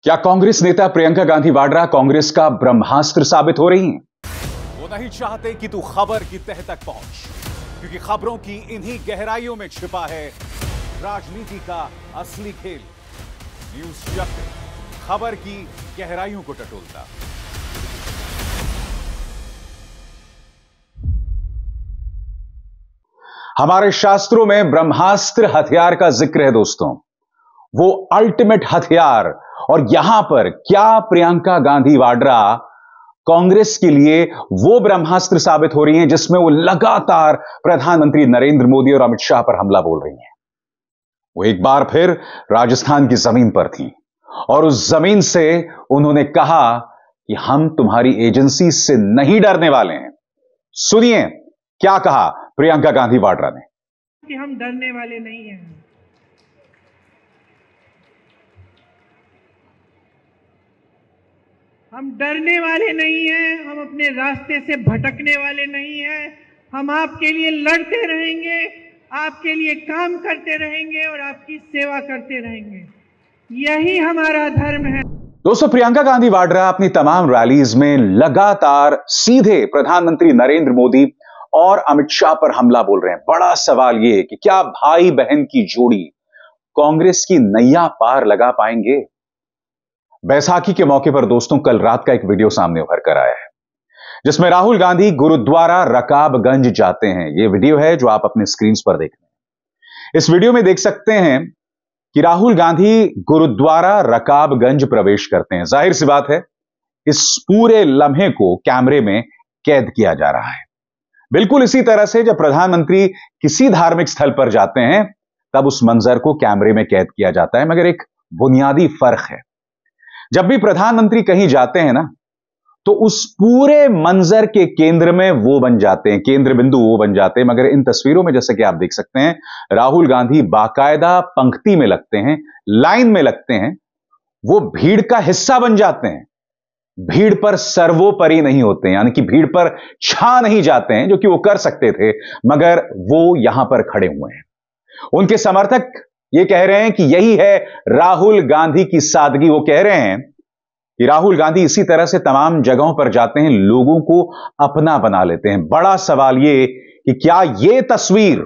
क्या कांग्रेस नेता प्रियंका गांधी वाड्रा कांग्रेस का ब्रह्मास्त्र साबित हो रही हैं? वो नहीं चाहते कि तू खबर की तह तक पहुंच, क्योंकि खबरों की इन्हीं गहराइयों में छिपा है राजनीति का असली खेल। न्यूज चक्र खबर की गहराइयों को टटोलता। हमारे शास्त्रों में ब्रह्मास्त्र हथियार का जिक्र है दोस्तों, वो अल्टीमेट हथियार। और यहां पर क्या प्रियंका गांधी वाड्रा कांग्रेस के लिए वो ब्रह्मास्त्र साबित हो रही हैं जिसमें वो लगातार प्रधानमंत्री नरेंद्र मोदी और अमित शाह पर हमला बोल रही हैं। वो एक बार फिर राजस्थान की जमीन पर थी और उस जमीन से उन्होंने कहा कि हम तुम्हारी एजेंसी से नहीं डरने वाले हैं। सुनिए क्या कहा प्रियंका गांधी वाड्रा ने। कि हम डरने वाले नहीं हैं। हम डरने वाले नहीं हैं, हम अपने रास्ते से भटकने वाले नहीं हैं। हम आपके लिए लड़ते रहेंगे, आपके लिए काम करते रहेंगे और आपकी सेवा करते रहेंगे। यही हमारा धर्म है। दोस्तों, प्रियंका गांधी वाड्रा अपनी तमाम रैलीज में लगातार सीधे प्रधानमंत्री नरेंद्र मोदी और अमित शाह पर हमला बोल रहे हैं। बड़ा सवाल यह कि क्या भाई बहन की जोड़ी कांग्रेस की नैया पार लगा पाएंगे? बैसाखी के मौके पर दोस्तों कल रात का एक वीडियो सामने उभर कर आया है जिसमें राहुल गांधी गुरुद्वारा रकाबगंज जाते हैं। यह वीडियो है जो आप अपने स्क्रीन पर देख रहे हैं। इस वीडियो में देख सकते हैं कि राहुल गांधी गुरुद्वारा रकाबगंज प्रवेश करते हैं। जाहिर सी बात है इस पूरे लम्हे को कैमरे में कैद किया जा रहा है। बिल्कुल इसी तरह से जब प्रधानमंत्री किसी धार्मिक स्थल पर जाते हैं तब उस मंजर को कैमरे में कैद किया जाता है, मगर एक बुनियादी फर्क है। जब भी प्रधानमंत्री कहीं जाते हैं ना तो उस पूरे मंजर के केंद्र में वो बन जाते हैं, केंद्र बिंदु वो बन जाते हैं। मगर इन तस्वीरों में जैसे कि आप देख सकते हैं राहुल गांधी बाकायदा पंक्ति में लगते हैं, लाइन में लगते हैं, वो भीड़ का हिस्सा बन जाते हैं। भीड़ पर सर्वोपरि नहीं होते हैं, यानी कि भीड़ पर छा नहीं जाते हैं, जो कि वो कर सकते थे, मगर वो यहां पर खड़े हुए हैं। उनके समर्थक ये कह रहे हैं कि यही है राहुल गांधी की सादगी। वो कह रहे हैं कि राहुल गांधी इसी तरह से तमाम जगहों पर जाते हैं, लोगों को अपना बना लेते हैं। बड़ा सवाल ये कि क्या यह तस्वीर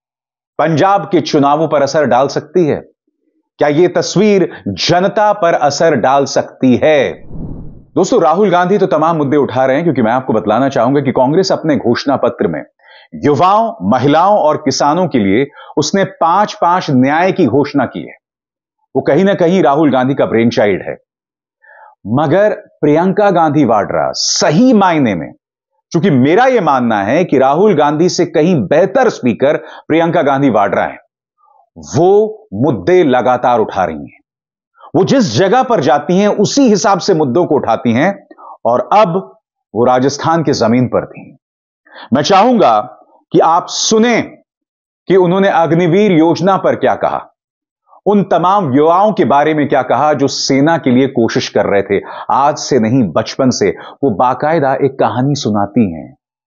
पंजाब के चुनावों पर असर डाल सकती है? क्या यह तस्वीर जनता पर असर डाल सकती है? दोस्तों, राहुल गांधी तो तमाम मुद्दे उठा रहे हैं, क्योंकि मैं आपको बतलाना चाहूंगा कि कांग्रेस अपने घोषणा पत्र में युवाओं, महिलाओं और किसानों के लिए उसने 5-5 न्याय की घोषणा की है। वो कहीं ना कहीं राहुल गांधी का ब्रेन चाइल्ड है। मगर प्रियंका गांधी वाड्रा सही मायने में, चूंकि मेरा यह मानना है कि राहुल गांधी से कहीं बेहतर स्पीकर प्रियंका गांधी वाड्रा है, वो मुद्दे लगातार उठा रही हैं। वो जिस जगह पर जाती हैं उसी हिसाब से मुद्दों को उठाती हैं, और अब वो राजस्थान की जमीन पर थी। मैं चाहूंगा कि आप सुने कि उन्होंने अग्निवीर योजना पर क्या कहा, उन तमाम युवाओं के बारे में क्या कहा जो सेना के लिए कोशिश कर रहे थे। आज से नहीं, बचपन से वो बाकायदा एक कहानी सुनाती हैं।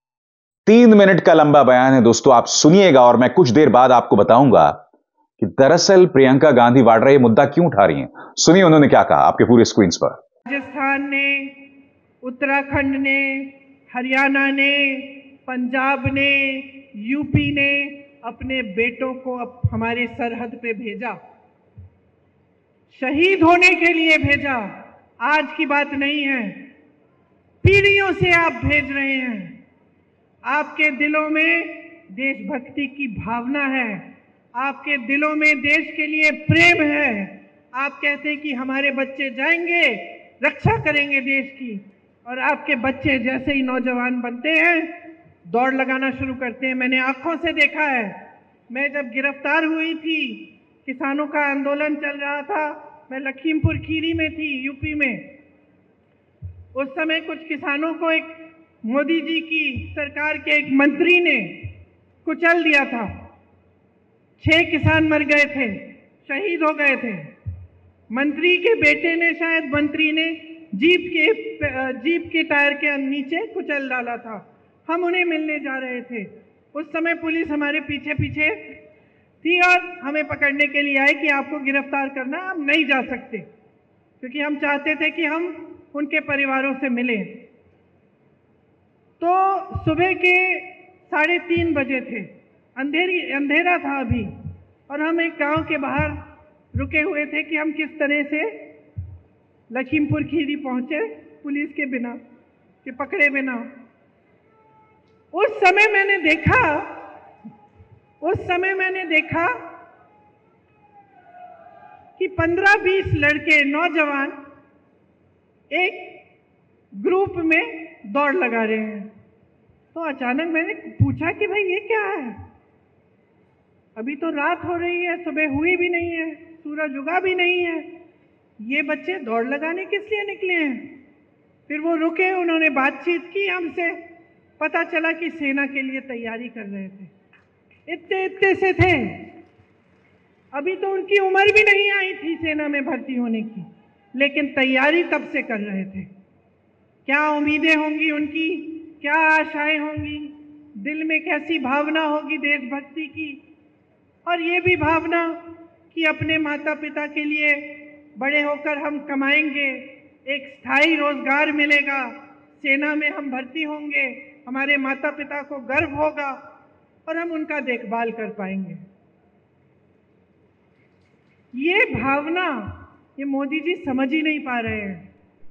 3 मिनट का लंबा बयान है दोस्तों, आप सुनिएगा और मैं कुछ देर बाद आपको बताऊंगा कि दरअसल प्रियंका गांधी वाड्रा ये मुद्दा क्यों उठा रही हैं। सुनिए उन्होंने क्या कहा आपके पूरे स्क्रीन पर। राजस्थान ने, उत्तराखंड ने, हरियाणा ने, पंजाब ने, यूपी ने अपने बेटों को अब हमारे सरहद पे भेजा, शहीद होने के लिए भेजा। आज की बात नहीं है, पीढ़ियों से आप भेज रहे हैं। आपके दिलों में देशभक्ति की भावना है, आपके दिलों में देश के लिए प्रेम है। आप कहते हैं कि हमारे बच्चे जाएंगे, रक्षा करेंगे देश की, और आपके बच्चे जैसे ही नौजवान बनते हैं दौड़ लगाना शुरू करते हैं। मैंने आंखों से देखा है। मैं जब गिरफ्तार हुई थी, किसानों का आंदोलन चल रहा था, मैं लखीमपुर खीरी में थी, यूपी में। उस समय कुछ किसानों को एक मोदी जी की सरकार के एक मंत्री ने कुचल दिया था। 6 किसान मर गए थे, शहीद हो गए थे। मंत्री के बेटे ने, शायद मंत्री ने जीप के टायर के नीचे कुचल डाला था। हम उन्हें मिलने जा रहे थे। उस समय पुलिस हमारे पीछे पीछे थी और हमें पकड़ने के लिए आई कि आपको गिरफ्तार करना, आप नहीं जा सकते। क्योंकि हम चाहते थे कि हम उनके परिवारों से मिलें। तो सुबह के 3:30 बजे थे, अंधेरा था अभी, और हम एक गांव के बाहर रुके हुए थे कि हम किस तरह से लखीमपुर खीरी पहुंचे पुलिस के बिना, के पकड़े बिना। उस समय मैंने देखा कि 15-20 लड़के, नौजवान एक ग्रुप में दौड़ लगा रहे हैं। तो अचानक मैंने पूछा कि भाई ये क्या है? अभी तो रात हो रही है, सुबह हुई भी नहीं है, सूरज उगा भी नहीं है, ये बच्चे दौड़ लगाने किस लिए निकले हैं? फिर वो रुके, उन्होंने बातचीत की हमसे, पता चला कि सेना के लिए तैयारी कर रहे थे। इतने से थे, अभी तो उनकी उम्र भी नहीं आई थी सेना में भर्ती होने की, लेकिन तैयारी तब से कर रहे थे। क्या उम्मीदें होंगी उनकी, क्या आशाएं होंगी, दिल में कैसी भावना होगी देशभक्ति की, और ये भी भावना कि अपने माता पिता के लिए बड़े होकर हम कमाएंगे, एक स्थायी रोजगार मिलेगा, सेना में हम भर्ती होंगे, हमारे माता पिता को गर्व होगा और हम उनका देखभाल कर पाएंगे। ये भावना ये मोदी जी समझ ही नहीं पा रहे हैं।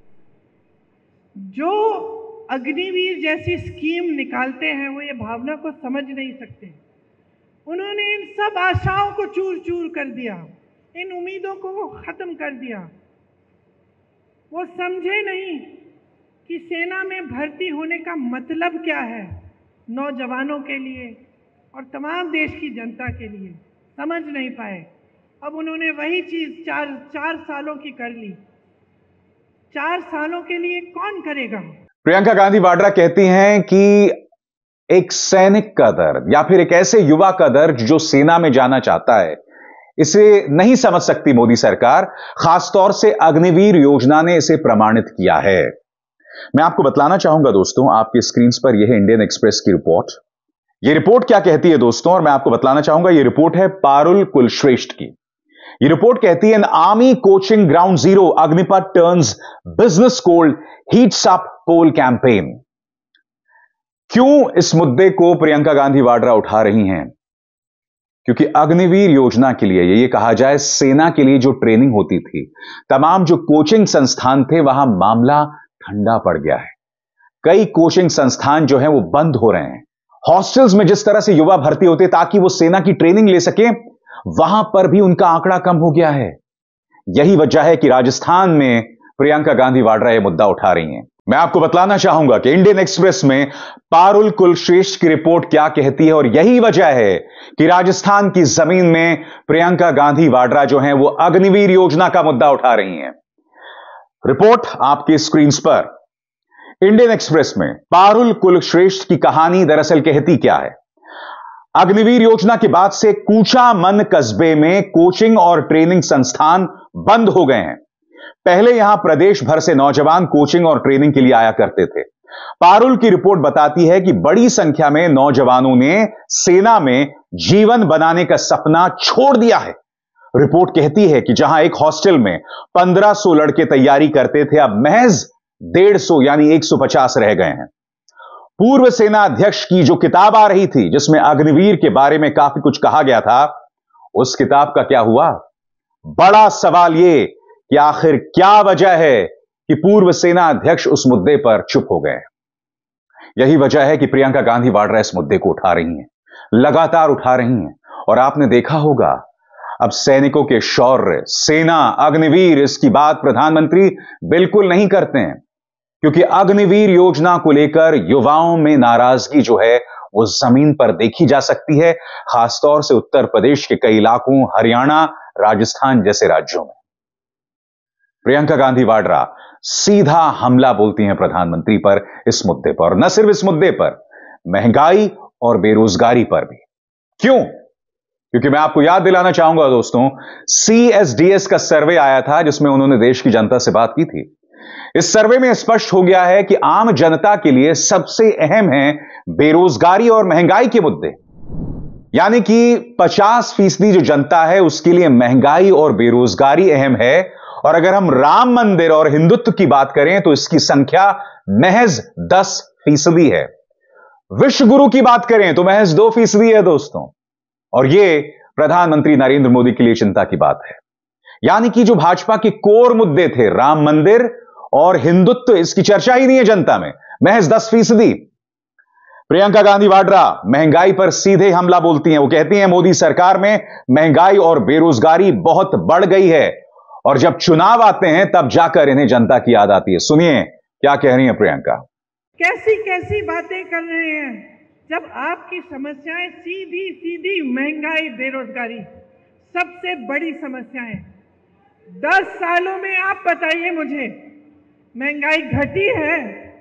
जो अग्निवीर जैसी स्कीम निकालते हैं वो ये भावना को समझ नहीं सकते। उन्होंने इन सब आशाओं को चूर चूर कर दिया, इन उम्मीदों को वो खत्म कर दिया। वो समझे नहीं कि सेना में भर्ती होने का मतलब क्या है नौजवानों के लिए और तमाम देश की जनता के लिए, समझ नहीं पाए। अब उन्होंने वही चीज चार सालों की कर ली। 4 सालों के लिए कौन करेगा? प्रियंका गांधी वाड्रा कहती हैं कि एक सैनिक का दर्द या फिर एक ऐसे युवा का दर्द जो सेना में जाना चाहता है, इसे नहीं समझ सकती मोदी सरकार। खासतौर से अग्निवीर योजना ने इसे प्रमाणित किया है। मैं आपको बतलाना चाहूंगा दोस्तों, आपकी स्क्रीन पर यह है इंडियन एक्सप्रेस की रिपोर्ट। यह रिपोर्ट क्या कहती है दोस्तों, और मैं आपको बतलाना चाहूंगा, यह रिपोर्ट है पारुल कुलश्रेष्ठ की। यह रिपोर्ट कहती है, in army coaching ground zero, Agnipath turns business cold, heats up poll campaign. क्यों इस मुद्दे को प्रियंका गांधी वाड्रा उठा रही हैं? क्योंकि अग्निवीर योजना के लिए, ये कहा जाए सेना के लिए जो ट्रेनिंग होती थी, तमाम जो कोचिंग संस्थान थे, वहां मामला ठंडा पड़ गया है। कई कोचिंग संस्थान जो हैं वो बंद हो रहे हैं। हॉस्टल्स में जिस तरह से युवा भर्ती होते ताकि वो सेना की ट्रेनिंग ले सके, वहां पर भी उनका आंकड़ा कम हो गया है। यही वजह है कि राजस्थान में प्रियंका गांधी वाड्रा यह मुद्दा उठा रही हैं। मैं आपको बतलाना चाहूंगा कि इंडियन एक्सप्रेस में पारुल कुलश्रेष्ठ की रिपोर्ट क्या कहती है, और यही वजह है कि राजस्थान की जमीन में प्रियंका गांधी वाड्रा जो हैं वो अग्निवीर योजना का मुद्दा उठा रही हैं। रिपोर्ट आपकी स्क्रीन पर। इंडियन एक्सप्रेस में पारुल कुलश्रेष्ठ की कहानी दरअसल कहती क्या है? अग्निवीर योजना के बाद से कूचामन कस्बे में कोचिंग और ट्रेनिंग संस्थान बंद हो गए हैं। पहले यहां प्रदेश भर से नौजवान कोचिंग और ट्रेनिंग के लिए आया करते थे। पारुल की रिपोर्ट बताती है कि बड़ी संख्या में नौजवानों ने सेना में जीवन बनाने का सपना छोड़ दिया है। रिपोर्ट कहती है कि जहां एक हॉस्टल में 1500 लड़के तैयारी करते थे, अब महज 150 यानी 150 रह गए हैं। पूर्व सेना अध्यक्ष की जो किताब आ रही थी, जिसमें अग्निवीर के बारे में काफी कुछ कहा गया था, उस किताब का क्या हुआ? बड़ा सवाल यह कि आखिर क्या वजह है कि पूर्व सेना अध्यक्ष उस मुद्दे पर चुप हो गए। यही वजह है कि प्रियंका गांधी वाड्रा इस मुद्दे को उठा रही हैं, लगातार उठा रही हैं। और आपने देखा होगा, अब सैनिकों के शौर्य, सेना, अग्निवीर, इसकी बात प्रधानमंत्री बिल्कुल नहीं करते हैं, क्योंकि अग्निवीर योजना को लेकर युवाओं में नाराजगी जो है वो जमीन पर देखी जा सकती है, खासतौर से उत्तर प्रदेश के कई इलाकों, हरियाणा, राजस्थान जैसे राज्यों में। प्रियंका गांधी वाड्रा सीधा हमला बोलती हैं प्रधानमंत्री पर इस मुद्दे पर, और न सिर्फ इस मुद्दे पर, महंगाई और बेरोजगारी पर भी। क्यों? क्योंकि मैं आपको याद दिलाना चाहूंगा दोस्तों, CSDS का सर्वे आया था जिसमें उन्होंने देश की जनता से बात की थी। इस सर्वे में स्पष्ट हो गया है कि आम जनता के लिए सबसे अहम है बेरोजगारी और महंगाई के मुद्दे। यानी कि 50% जो जनता है उसके लिए महंगाई और बेरोजगारी अहम है, और अगर हम राम मंदिर और हिंदुत्व की बात करें तो इसकी संख्या महज 10% है। विश्व गुरु की बात करें तो महज 2% है दोस्तों। और यह प्रधानमंत्री नरेंद्र मोदी के लिए चिंता की बात है। यानी कि जो भाजपा के कोर मुद्दे थे, राम मंदिर और हिंदुत्व, इसकी चर्चा ही नहीं है जनता में, महज 10%। प्रियंका गांधी वाड्रा महंगाई पर सीधे हमला बोलती हैं। वो कहती हैं मोदी सरकार में महंगाई और बेरोजगारी बहुत बढ़ गई है और जब चुनाव आते हैं तब जाकर इन्हें जनता की याद आती है। सुनिए क्या कह रही हैं प्रियंका। कैसी कैसी बातें कर रहे हैं, जब आपकी समस्याएं सीधी सीधी महंगाई बेरोजगारी सबसे बड़ी समस्याएं। 10 सालों में आप बताइए मुझे, महंगाई घटी है,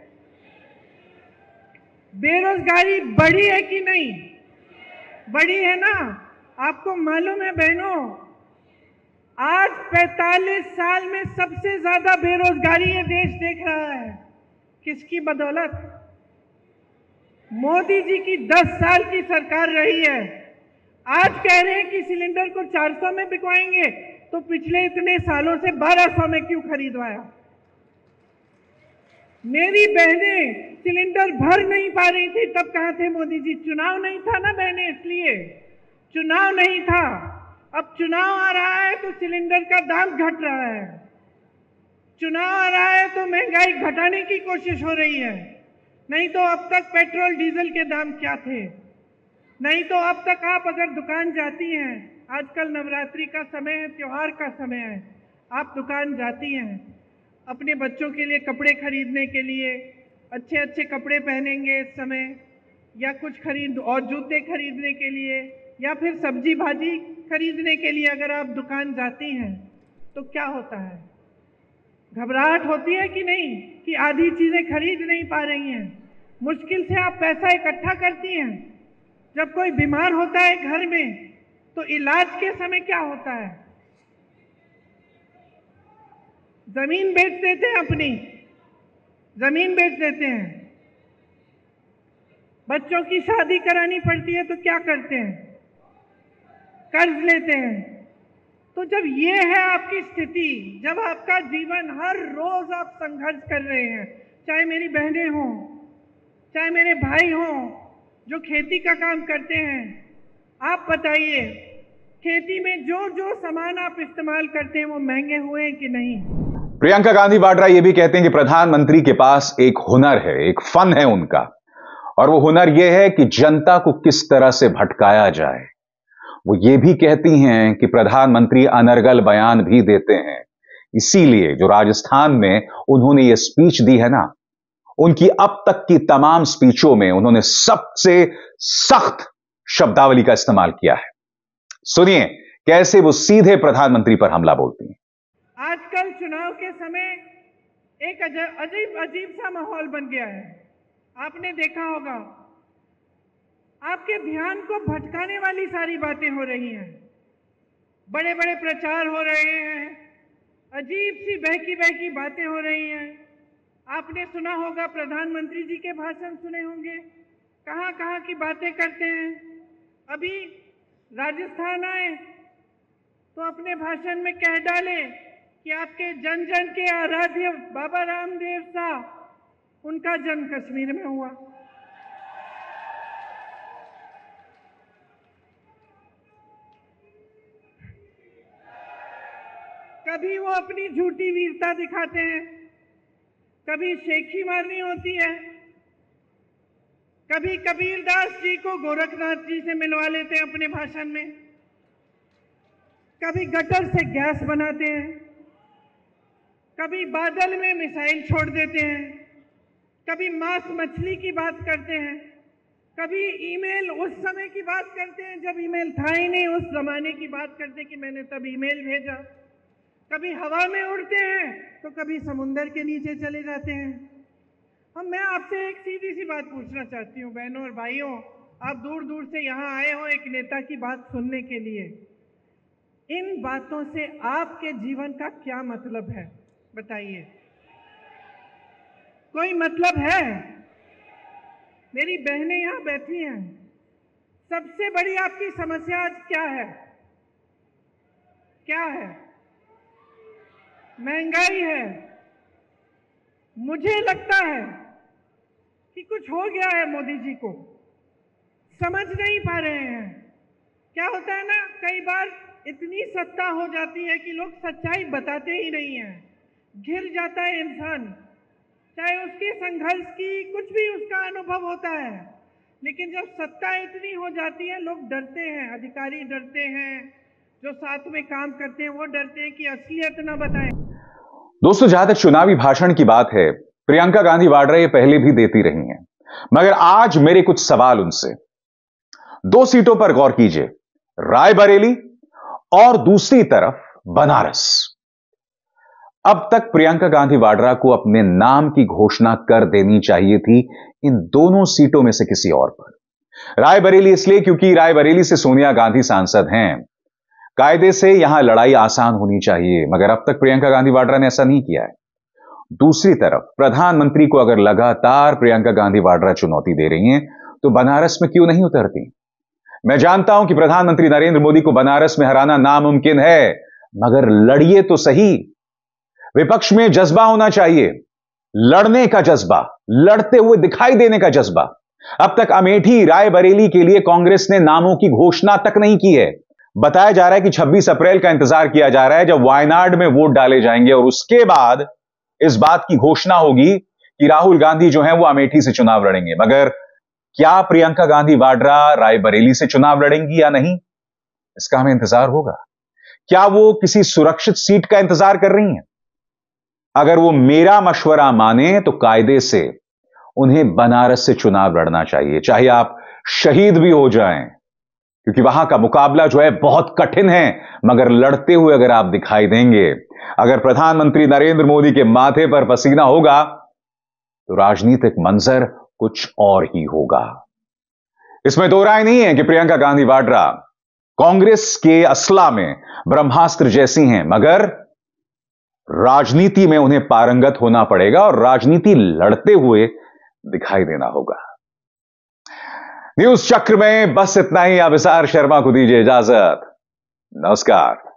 बेरोजगारी बढ़ी है कि नहीं? बढ़ी है ना। आपको मालूम है बहनों, आज 45 साल में सबसे ज्यादा बेरोजगारी ये देश देख रहा है। किसकी बदौलत? मोदी जी की 10 साल की सरकार रही है। आज कह रहे हैं कि सिलेंडर को 400 में बिकवाएंगे, तो पिछले इतने सालों से 1200 में क्यों खरीदवाया? मेरी बहनें सिलेंडर भर नहीं पा रही थी, तब कहाँ थे मोदी जी? चुनाव नहीं था ना बहनें, इसलिए चुनाव नहीं था। अब चुनाव आ रहा है तो सिलेंडर का दाम घट रहा है। चुनाव आ रहा है तो महंगाई घटाने की कोशिश हो रही है। नहीं तो अब तक पेट्रोल डीजल के दाम क्या थे? नहीं तो अब तक आप अगर दुकान जाती हैं, आजकल नवरात्रि का समय है, त्योहार का समय है, आप दुकान जाती हैं अपने बच्चों के लिए कपड़े खरीदने के लिए, अच्छे अच्छे कपड़े पहनेंगे इस समय, या कुछ खरीद और जूते खरीदने के लिए, या फिर सब्जी भाजी खरीदने के लिए अगर आप दुकान जाती हैं तो क्या होता है? घबराहट होती है कि नहीं कि आधी चीजें खरीद नहीं पा रही हैं? मुश्किल से आप पैसा इकट्ठा करती हैं। जब कोई बीमार होता है घर में तो इलाज के समय क्या होता है? जमीन बेच देते हैं, अपनी जमीन बेच देते हैं। बच्चों की शादी करानी पड़ती है तो क्या करते हैं? कर्ज लेते हैं। तो जब ये है आपकी स्थिति, जब आपका जीवन हर रोज आप संघर्ष कर रहे हैं, चाहे मेरी बहनें हों, चाहे मेरे भाई हों जो खेती का काम करते हैं, आप बताइए खेती में जो जो सामान आप इस्तेमाल करते हैं वो महंगे हुए हैं कि नहीं? प्रियंका गांधी वाड्रा ये भी कहते हैं कि प्रधानमंत्री के पास एक हुनर है, एक फन है उनका, और वो हुनर ये है कि जनता को किस तरह से भटकाया जाए। वो ये भी कहती हैं कि प्रधानमंत्री अनर्गल बयान भी देते हैं। इसीलिए जो राजस्थान में उन्होंने ये स्पीच दी है ना, उनकी अब तक की तमाम स्पीचों में उन्होंने सबसे सख्त शब्दावली का इस्तेमाल किया है। सुनिए कैसे वो सीधे प्रधानमंत्री पर हमला बोलती हैं। आजकल चुनाव के समय एक अजीब अजीब सा माहौल बन गया है। आपने देखा होगा, आपके ध्यान को भटकाने वाली सारी बातें हो रही हैं। बड़े बड़े प्रचार हो रहे हैं, अजीब सी बहकी बहकी बातें हो रही हैं। आपने सुना होगा, प्रधानमंत्री जी के भाषण सुने होंगे, कहाँ कहाँ की बातें करते हैं। अभी राजस्थान आए तो अपने भाषण में कह डाले कि आपके जन जन के आराध्य बाबा रामदेव साहब, उनका जन्म कश्मीर में हुआ। कभी वो अपनी झूठी वीरता दिखाते हैं, कभी शेखी मारनी होती है, कभी कबीरदास जी को गोरखनाथ जी से मिलवा लेते हैं अपने भाषण में, कभी गटर से गैस बनाते हैं, कभी बादल में मिसाइल छोड़ देते हैं, कभी मांस मछली की बात करते हैं, कभी ईमेल उस समय की बात करते हैं जब ईमेल था ही नहीं, उस जमाने की बात करते हैं कि मैंने तब ईमेल भेजा। कभी हवा में उड़ते हैं तो कभी समुंदर के नीचे चले जाते हैं। अब मैं आपसे एक सीधी सी बात पूछना चाहती हूँ बहनों और भाइयों, आप दूर दूर से यहाँ आए हो एक नेता की बात सुनने के लिए। इन बातों से आपके जीवन का क्या मतलब है बताइए? कोई मतलब है? मेरी बहनें यहाँ बैठी हैं, सबसे बड़ी आपकी समस्या आज क्या है? क्या है? महंगाई है। मुझे लगता है कि कुछ हो गया है मोदी जी को, समझ नहीं पा रहे हैं। क्या होता है ना, कई बार इतनी सत्ता हो जाती है कि लोग सच्चाई बताते ही नहीं हैं, घिर जाता है इंसान, चाहे उसके संघर्ष की कुछ भी उसका अनुभव होता है, लेकिन जब सत्ता इतनी हो जाती है लोग डरते हैं, अधिकारी डरते हैं, जो साथ में काम करते हैं वो डरते हैं कि असलियत ना बताएं। दोस्तों, जहां तक चुनावी भाषण की बात है, प्रियंका गांधी वाड्रा ये पहले भी देती रही हैं, मगर आज मेरे कुछ सवाल उनसे। 2 सीटों पर गौर कीजिए, रायबरेली और दूसरी तरफ बनारस। अब तक प्रियंका गांधी वाड्रा को अपने नाम की घोषणा कर देनी चाहिए थी इन दोनों सीटों में से किसी और पर। रायबरेली इसलिए क्योंकि रायबरेली से सोनिया गांधी सांसद हैं, कायदे से यहां लड़ाई आसान होनी चाहिए, मगर अब तक प्रियंका गांधी वाड्रा ने ऐसा नहीं किया है। दूसरी तरफ प्रधानमंत्री को अगर लगातार प्रियंका गांधी वाड्रा चुनौती दे रही हैं, तो बनारस में क्यों नहीं उतरती? मैं जानता हूं कि प्रधानमंत्री नरेंद्र मोदी को बनारस में हराना नामुमकिन है, मगर लड़िए तो सही। विपक्ष में जज्बा होना चाहिए, लड़ने का जज्बा, लड़ते हुए दिखाई देने का जज्बा। अब तक अमेठी, रायबरेली के लिए कांग्रेस ने नामों की घोषणा तक नहीं की है। बताया जा रहा है कि 26 अप्रैल का इंतजार किया जा रहा है, जब वायनाड में वोट डाले जाएंगे और उसके बाद इस बात की घोषणा होगी कि राहुल गांधी जो है वो अमेठी से चुनाव लड़ेंगे। मगर क्या प्रियंका गांधी वाड्रा रायबरेली से चुनाव लड़ेंगी या नहीं, इसका हमें इंतजार होगा। क्या वो किसी सुरक्षित सीट का इंतजार कर रही हैं? अगर वो मेरा मशवरा माने तो कायदे से उन्हें बनारस से चुनाव लड़ना चाहिए, चाहे आप शहीद भी हो जाएं, क्योंकि वहां का मुकाबला जो है बहुत कठिन है, मगर लड़ते हुए अगर आप दिखाई देंगे, अगर प्रधानमंत्री नरेंद्र मोदी के माथे पर पसीना होगा, तो राजनीतिक मंजर कुछ और ही होगा। इसमें दो राय नहीं है कि प्रियंका गांधी वाड्रा कांग्रेस के असला में ब्रह्मास्त्र जैसी हैं, मगर राजनीति में उन्हें पारंगत होना पड़ेगा और राजनीति लड़ते हुए दिखाई देना होगा। न्यूज चक्र में बस इतना ही। अभिसार शर्मा को दीजिए इजाजत। नमस्कार।